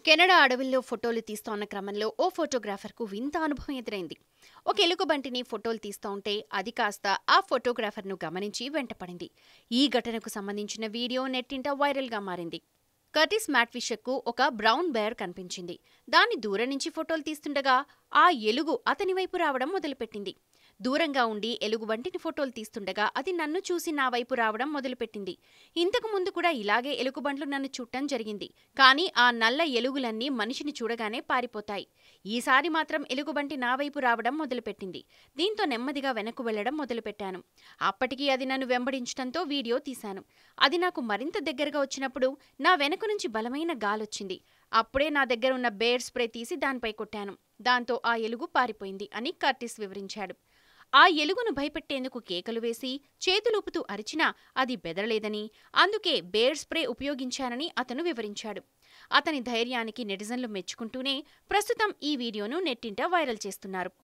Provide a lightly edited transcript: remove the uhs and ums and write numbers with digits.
Canada అడవుల్లో ఫోటోలు తీస్తోన్న క్రమంలో ఓ ఫోటోగ్రాఫర్కు వింత అనుభవం ఎదురైంది. ఒక ఎలుగుబంటిని ఫోటోలు తీస్తూ ఉంటే అది కాస్త ఆ ఫోటోగ్రాఫర్ను గమనించి వెంటపడింది. ఈ ఘటనకు సంబంధించిన వీడియో నెట్టింట వైరల్గా మారింది. కర్టిస్ మ్యాట్విషక్కు ఒక బ్రౌన్ బేర్ కనిపించింది. దాన్ని దూరం నుంచి ఫోటోలు తీస్తుండగా ఆ ఎలుగు అతని వైపు రావడం మొదలుపెట్టింది. దూరంగా ఉండి ఎలుగుబంటిని ఫోటోలు తీస్తుండగా అది నన్ను చూసి నా వైపు రావడం మొదలుపెట్టింది. ఇంతకు ముందు కూడా ఇలాగే ఎలుగుబంట్లు నన్ను చూడటం జరిగింది. కానీ ఆ నల్ల ఎలుగులన్నీ మనిషిని చూడగానే పారిపోతాయి. ఈసారి మాత్రం ఎలుగుబంటి నా వైపు రావడం మొదలుపెట్టింది. దీంతో నెమ్మదిగా వెనక్కు వెళ్లడం మొదలుపెట్టాను. అప్పటికీ అది నన్ను వెంబడించడంతో వీడియో తీశాను. అది నాకు మరింత దగ్గరగా వచ్చినప్పుడు నా వెనక నుంచి బలమైన గాలొచ్చింది. అప్పుడే నా దగ్గర ఉన్న బేర్ స్ప్రే తీసి దానిపై కొట్టాను. దాంతో ఆ ఎలుగు పారిపోయింది అని కర్టిస్ వివరించాడు. ఆ ఎలుగును భయపెట్టేందుకు కేకలు వేసి చేతులూపుతూ అరిచినా అది బెదరలేదని, అందుకే బేర్ స్ప్రే ఉపయోగించానని అతను వివరించాడు. అతని ధైర్యానికి నెటిజన్లు మెచ్చుకుంటూనే ప్రస్తుతం ఈ వీడియోను నెట్టింట వైరల్ చేస్తున్నారు.